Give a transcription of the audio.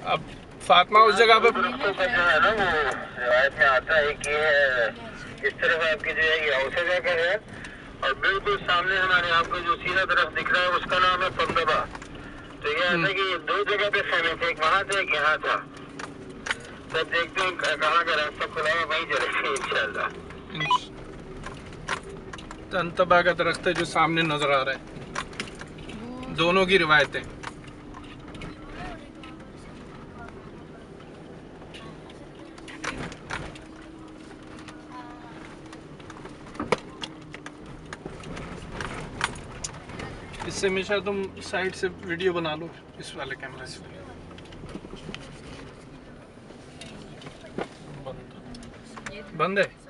अब फातिमा उस जगह पे दरख्तों का जो है ना वो रिवायत में आता है कि इस तरफ आपकी जो है ये औसा जगह है और बिल्कुल सामने हमारे आपको जो सीधा तरफ दिख रहा है उसका नाम है पंदबा। तो ये ऐसा कि दो जगह पे फैले थे, एक वहाँ था एक यहाँ था। तब देखते हैं कहाँ का रास्ता खुला है, वहीं चलेंगे इंशाल्लाह। तंतबा का दरख्त है जो सामने नजर आ रहा है। दोनों की रिवायतें। इससे हमेशा तुम साइड से वीडियो बना लो इस वाले कैमरे से। बंद है।